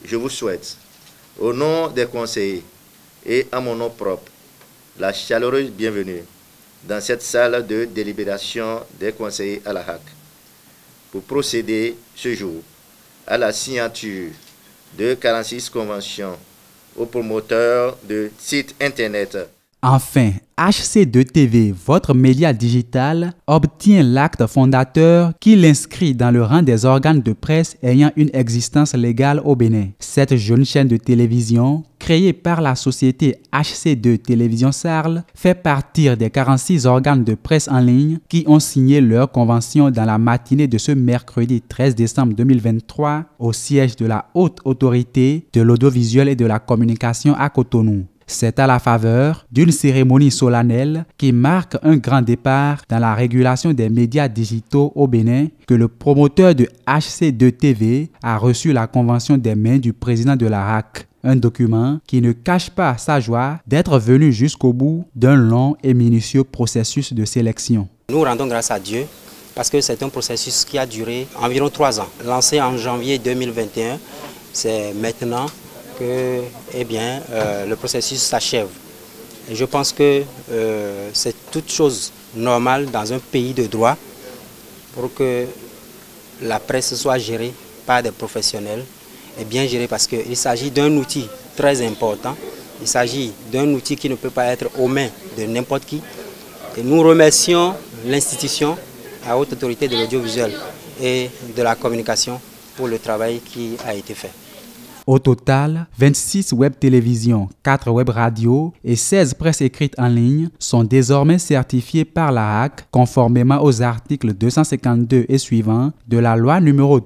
je vous souhaite, au nom des conseillers et à mon nom propre, la chaleureuse bienvenue dans cette salle de délibération des conseillers à la HAC pour procéder ce jour à la signature de 46 conventions aux promoteurs de sites internet. Enfin, HC2TV, votre média digital, obtient l'acte fondateur qui l'inscrit dans le rang des organes de presse ayant une existence légale au Bénin. Cette jeune chaîne de télévision, créée par la société HC2 Télévision Sarl, fait partie des 46 organes de presse en ligne qui ont signé leur convention dans la matinée de ce mercredi 13 décembre 2023 au siège de la Haute Autorité de l'Audiovisuel et de la Communication à Cotonou. C'est à la faveur d'une cérémonie solennelle qui marque un grand départ dans la régulation des médias digitaux au Bénin que le promoteur de HC2TV a reçu la convention des mains du président de la HAC. Un document qui ne cache pas sa joie d'être venu jusqu'au bout d'un long et minutieux processus de sélection. Nous rendons grâce à Dieu parce que c'est un processus qui a duré environ 3 ans. Lancé en janvier 2021, c'est maintenant que le processus s'achève. Et je pense que c'est toute chose normale dans un pays de droit pour que la presse soit gérée par des professionnels et bien gérée parce qu'il s'agit d'un outil très important. Il s'agit d'un outil qui ne peut pas être aux mains de n'importe qui. Et nous remercions l'institution, la Haute Autorité de l'Audiovisuel et de la Communication pour le travail qui a été fait. Au total, 26 web télévisions, 4 web radios et 16 presses écrites en ligne sont désormais certifiées par la HAC conformément aux articles 252 et suivants de la loi numéro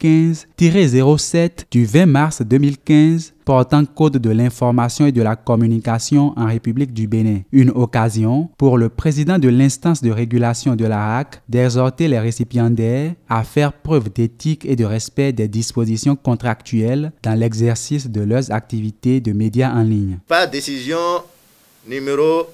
2015-07 du 20 mars 2015 portant Code de l'information et de la communication en République du Bénin. Une occasion pour le président de l'instance de régulation de la HAC d'exhorter les récipiendaires à faire preuve d'éthique et de respect des dispositions contractuelles dans l'exercice de leurs activités de médias en ligne. Par décision numéro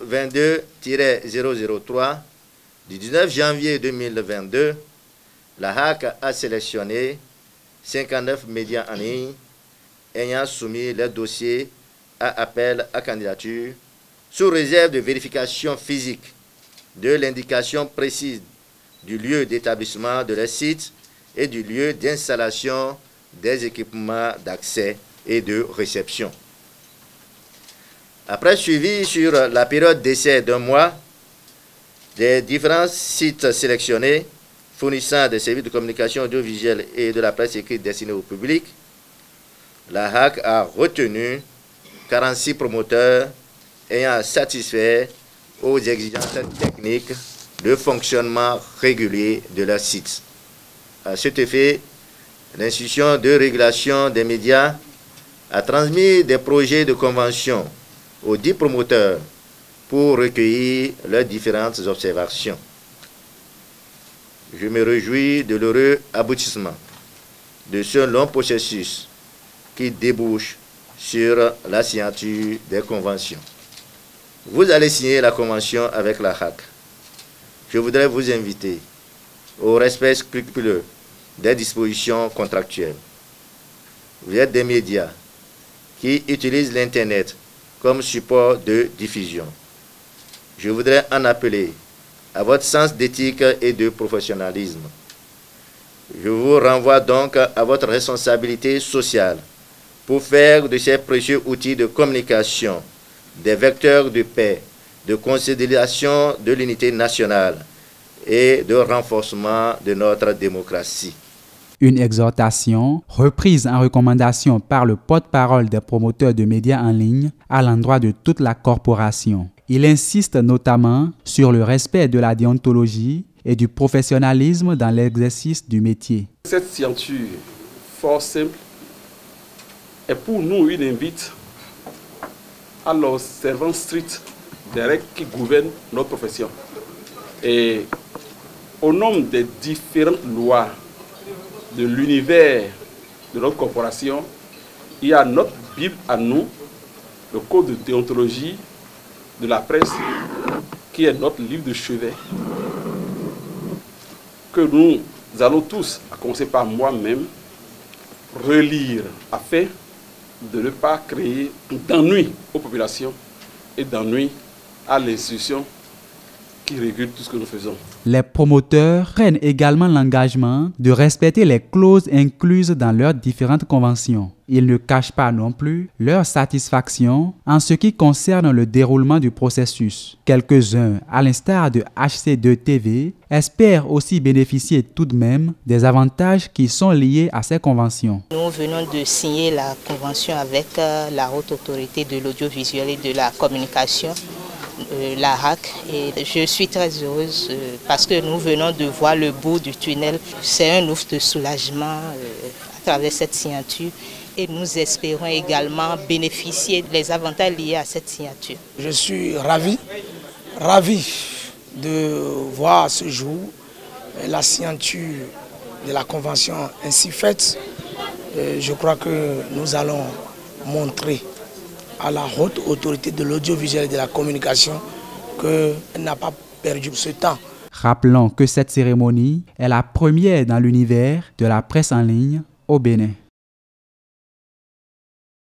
22-003 du 19 janvier 2022, la HAC a sélectionné 59 médias en ligne ayant soumis leur dossier à appel à candidature sous réserve de vérification physique de l'indication précise du lieu d'établissement de leur site et du lieu d'installation des équipements d'accès et de réception. Après suivi sur la période d'essai d'un mois des différents sites sélectionnés fournissant des services de communication audiovisuelle et de la presse écrite destinée au public, la HAC a retenu 46 promoteurs ayant satisfait aux exigences techniques de fonctionnement régulier de leur site. À cet effet, l'institution de régulation des médias a transmis des projets de convention aux 10 promoteurs pour recueillir leurs différentes observations. Je me réjouis de l'heureux aboutissement de ce long processus qui débouche sur la signature des conventions. Vous allez signer la convention avec la HAC. Je voudrais vous inviter au respect scrupuleux des dispositions contractuelles. Vous êtes des médias qui utilisent l'Internet comme support de diffusion. Je voudrais en appeler à votre sens d'éthique et de professionnalisme. Je vous renvoie donc à votre responsabilité sociale pour faire de ces précieux outils de communication des vecteurs de paix, de consolidation de l'unité nationale et de renforcement de notre démocratie. Une exhortation reprise en recommandation par le porte-parole des promoteurs de médias en ligne à l'endroit de toute la corporation. Il insiste notamment sur le respect de la déontologie et du professionnalisme dans l'exercice du métier. Cette signature fort simple est pour nous une invite à l'observance stricte des règles qui gouvernent notre profession. Et au nom des différentes lois de l'univers de notre corporation, il y a notre Bible à nous, le code de déontologie de la presse, qui est notre livre de chevet, que nous allons tous, à commencer par moi-même, relire afin de ne pas créer d'ennui aux populations et d'ennui à l'institution qui régule tout ce que nous faisons. Les promoteurs prennent également l'engagement de respecter les clauses incluses dans leurs différentes conventions. Ils ne cachent pas non plus leur satisfaction en ce qui concerne le déroulement du processus. Quelques-uns, à l'instar de HC2TV, espèrent aussi bénéficier tout de même des avantages qui sont liés à ces conventions. Nous venons de signer la convention avec la Haute Autorité de l'Audiovisuel et de la Communication, la HAC, et je suis très heureuse parce que nous venons de voir le bout du tunnel. C'est un ouf de soulagement à travers cette signature et nous espérons également bénéficier des avantages liés à cette signature. Je suis ravi de voir ce jour la signature de la convention ainsi faite. Je crois que nous allons montrer à la Haute Autorité de l'Audiovisuel et de la Communication qu'elle n'a pas perdu ce temps. Rappelons que cette cérémonie est la première dans l'univers de la presse en ligne au Bénin.